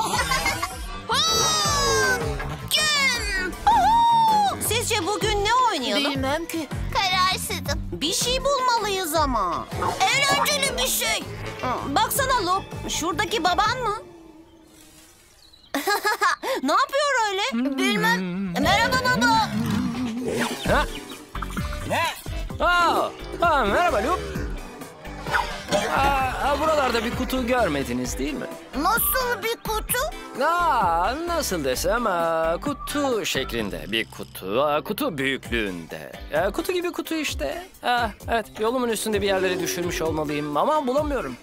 Kim? Sizce bugün ne oynayalım? Bilmem ki. Kararsızım. Bir şey bulmalıyız ama. Eğlenceli bir şey. Baksana Lup, şuradaki baban mı? Ne yapıyor öyle? Bilmem. Merhaba baba. Ha? Ne? Merhaba Lup. Buralarda bir kutu görmediniz değil mi? Nasıl bir kutu? Nasıl desem, kutu şeklinde bir kutu, kutu büyüklüğünde. Kutu gibi kutu işte. Evet, yolumun üstünde bir yerlere düşürmüş olmalıyım ama bulamıyorum.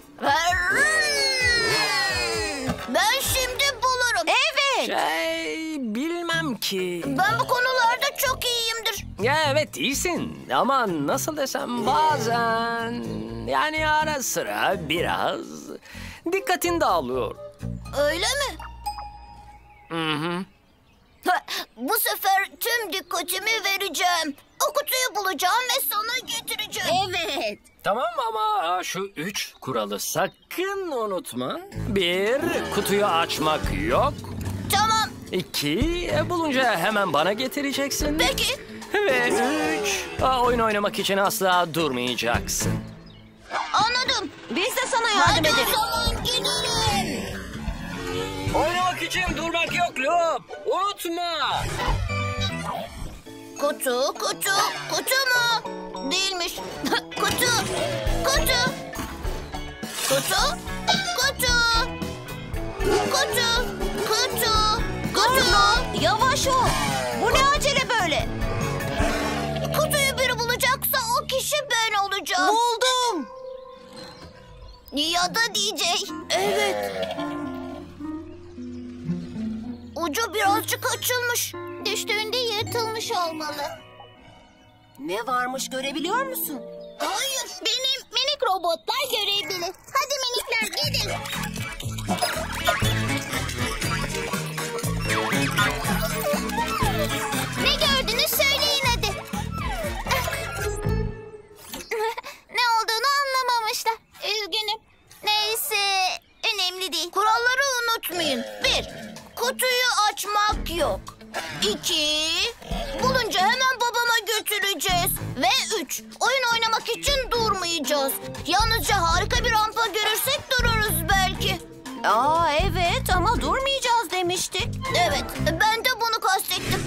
Ben şimdi bulurum. Evet. Bilmem ki. Ben bu konularda çok iyiyimdir. Ya evet iyisin ama nasıl desem bazen yani ara sıra biraz dikkatin dağılıyor. Öyle mi? Hı. Bu sefer tüm dikkatimi vereceğim. O kutuyu bulacağım ve sana getireceğim. Evet. Tamam ama şu 3 kuralı sakın unutma. 1, kutuyu açmak yok. Tamam. 2, bulunca hemen bana getireceksin. Peki. Ve 3, oyun oynamak için asla durmayacaksın. Anladım. Biz de sana yardım Hadi ederiz. o zaman gidelim. Oynamak için durmak yok Lup. Unutma. Kutu mu? Değilmiş. Kutu. Kutu. Yavaş ol. Bu ne acele böyle? Kutuyu biri bulacaksa o kişi ben olacağım. Buldum. Ya da DJ. Evet. Ucu birazcık açılmış. Düştüğünde yırtılmış olmalı. Ne varmış görebiliyor musun? Hayır. Benim minik robotlar görebilir. Hadi minikler gidin. Ne gördünüz söyleyin hadi. Ne olduğunu anlamamışlar. Üzgünüm. Neyse, önemli değil. Kuralları unutmayın. 1. Kutuyu açmak yok. 2. Bulunca hemen babama götüreceğiz. Ve 3. Oyun oynamak için durmayacağız. Yalnızca harika bir rampa görürsek dururuz belki. Evet ama durmayacağız demiştik. Evet, ben de bunu kastettim.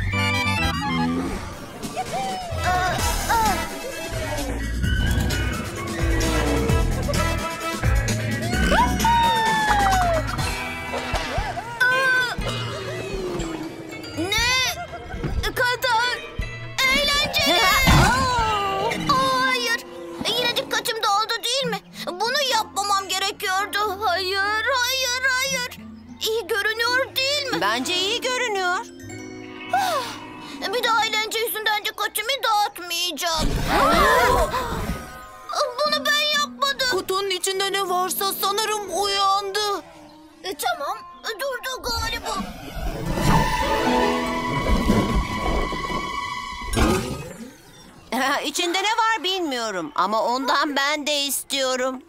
Ne kadar eğlenceli. Hayır, yine dikkatim dağıldı değil mi? Bunu yapmamam gerekiyordu. Hayır. İyi görünüyor değil mi? Bence iyi görünüyor. Bir daha eğlence yüzünden dikkatimi dağıtmayacağım. Bunu ben yapmadım. Kutunun içinde ne varsa sanırım uyandı. Tamam, durdu galiba. İçinde ne var bilmiyorum ama ondan ben de istiyorum.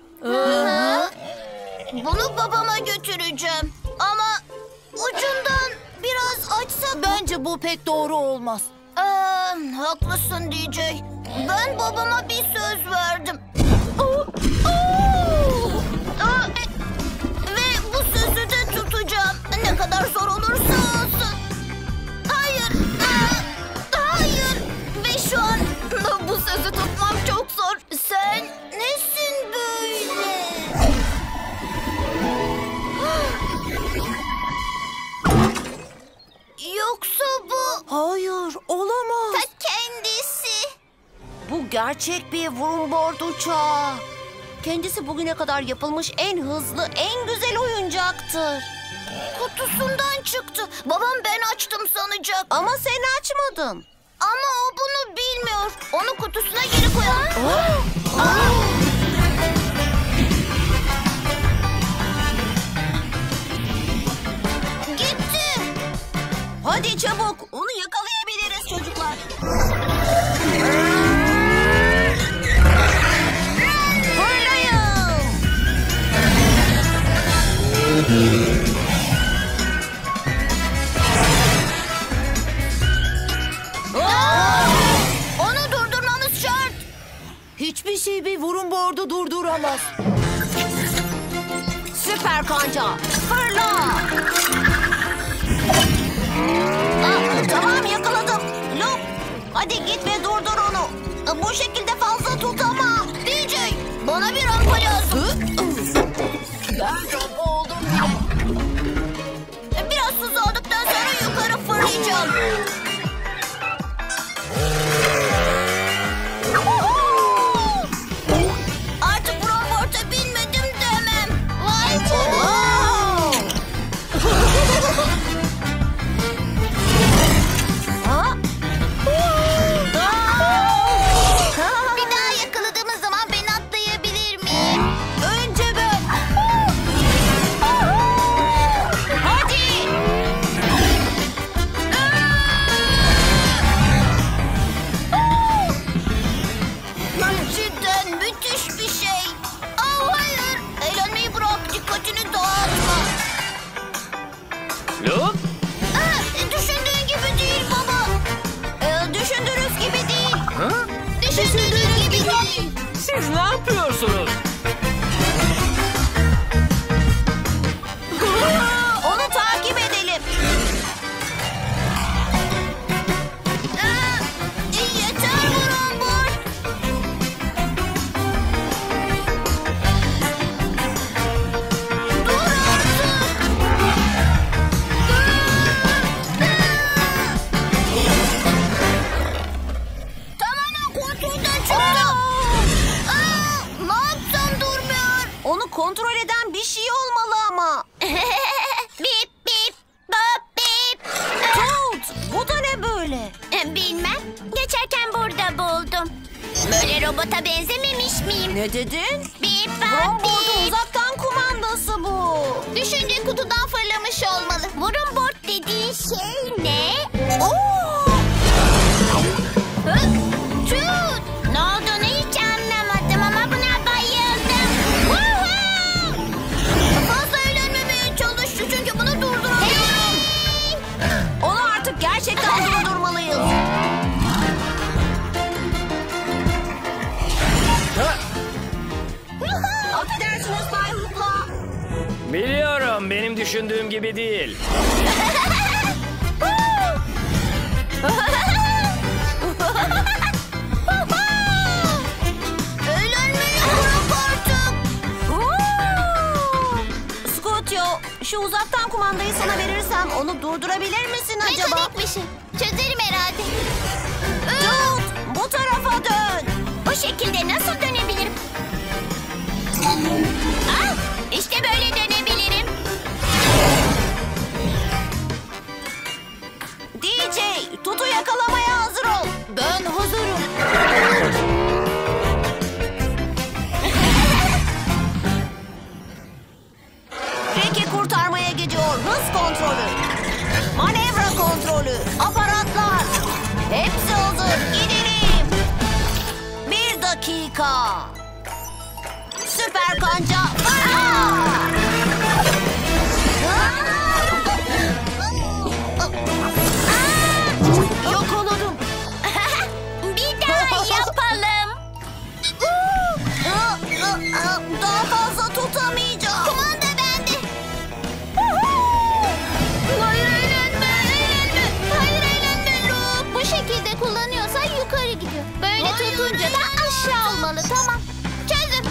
Bunu babama götüreceğim. Ama ucundan biraz açsa... Bence bu pek doğru olmaz. Haklısın DJ. Ben babama bir söz verdim. Ve bu sözü de tutacağım. Ne kadar zor olursa olsun. Hayır. Ve şu an bu sözü tutmam çok zor. Sen nesin böyle? Yoksa bu... Hayır, olamaz. Ta kendisi. Bu gerçek bir Vroomboard uçağı. Kendisi bugüne kadar yapılmış en hızlı, en güzel oyuncaktır. Kutusundan çıktı. Babam ben açtım sanacak. Ama sen açmadın. Ama o bunu bilmiyor. Onu kutusuna geri koyalım. Gitti. Hadi çabuk, onu yakalayabiliriz çocuklar. Fırlayın. burun bordu durduramaz. Süper kanca, fırla! Tamam, yakaladım. Lup, hadi git ve durdur onu. Bu şekilde fazla tutamam. DJ, bana bir rampa lazım. Ben rampa oldum bile. Biraz tuz aldıktan sonra yukarı fırlayacağım. Artık ramporta binmedim demem. Vay canına. Bir daha yakaladığımız zaman ben atlayabilir miyim? Önce ben. Hadi. Cidden müthiş bir şey. Aa, hayır. Eğlenmeyi bırak. Dikkatini dağıtma. Lup, Düşündüğün gibi değil baba. Düşündüğünüz gibi değil. ha? Düşündüğün gibi değil. Siz ne yapıyorsunuz? Onu takip edelim. Yeter bu robot. Dur artık. Tamamen kontrolden çıktı. Ne yapsam durmuyor. Onu kontrol eden bir şey olmalı ama. Bip bip bop bip. Tut, bu da ne böyle? Bilmem. Geçerken burada buldum. Böyle robota benzememiş miyim? Ne dedin? Bip bop Romboard'un bip. uzaktan kumandası bu. Düşünce kutudan fırlamış olmalı. Burun board dediğin şey ne? Hı? Tut! Ne olduğunu hiç anlamadım ama buna bayıldım. Woohoo! Fazla eğlenmemeye çalıştı çünkü bunu durduramıyorum. Onu artık gerçekten durdurmalıyız. Ha, Affedersiniz Bay Hoopla. biliyorum, benim düşündüğüm gibi değil. Eğlenmeyi bırak artık. Scotio, şu uzaktan kumandayı sana verirsem onu durdurabilir misin acaba? Mekanik bir şey. Çözerim herhalde. Tut, bu tarafa dön. O şekilde nasıl dönebilirim? Ah, işte böyle dönebilirim. DJ, Tutu yakalamaya hazır ol. Ben hazırım. Ricky kurtarmaya gidiyor. Hız kontrolü, manevra kontrolü, aparatlar. Hepsi hazır. Gidelim. 1 dakika. Süper kanca. Yakaladım. Bir daha yapalım. Daha fazla tutamayacağım. Kumanda bende. Hayır eğlenme, eğlenme. Hayır eğlenme Luke. Bu şekilde kullanıyorsan yukarı gidiyor. Böyle tutunca da aşağı olmalı. Tamam. Çözdüm.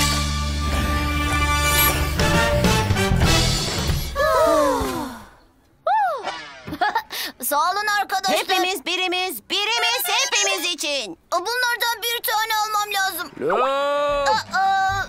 Sağ olun arkadaşlar. Hepimiz birimiz, birimiz hepimiz için. Bunlardan bir tane almam lazım. Lup, Aa,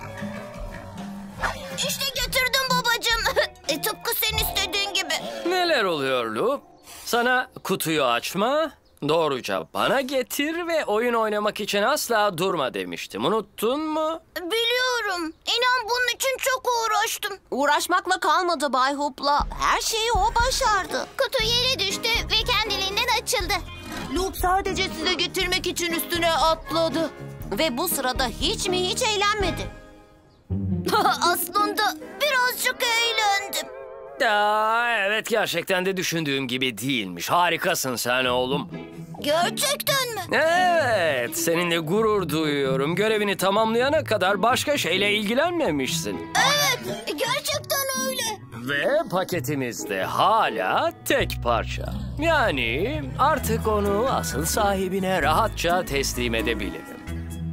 İşte getirdim babacığım. Tıpkı sen istediğin gibi. neler oluyor Lup? Sana kutuyu açma, doğruca bana getir ve oyun oynamak için asla durma demiştim. Unuttun mu? Biliyorum. İnan bunun için çok uğraştım. Uğraşmakla kalmadı Bay Hoopla. Her şeyi o başardı. Kutu yere düştü ve kendiliğinden açıldı. Luke sadece size getirmek için üstüne atladı. Ve bu sırada hiç mi hiç eğlenmedi. Aslında birazcık eğlendim. Evet, gerçekten de düşündüğüm gibi değilmiş. Harikasın sen oğlum. Gerçekten mi? Evet, seninle gurur duyuyorum. Görevini tamamlayana kadar başka şeyle ilgilenmemişsin. Evet, gerçekten öyle. Ve paketimiz de hala tek parça. Yani artık onu asıl sahibine rahatça teslim edebilirim.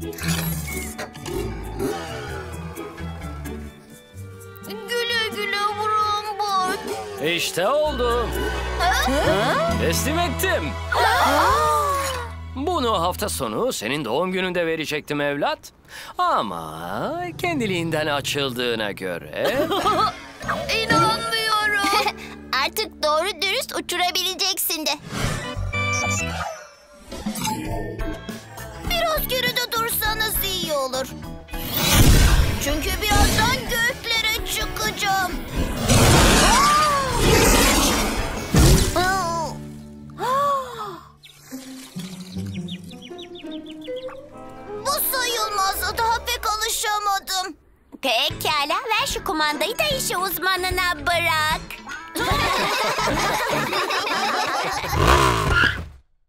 Güle güle Vurumbor. İşte oldu. Teslim ettim. Bunu hafta sonu senin doğum gününde verecektim evlat. Ama kendiliğinden açıldığına göre... İnanmıyorum. Artık doğru dürüst uçurabileceksin de. Biraz geride dursanız iyi olur. Çünkü birazdan göklere çıkacağım. Bu sayılmaz. Daha pek alışamadım. Pekala, ver şu kumandayı da işi uzmanına bırak.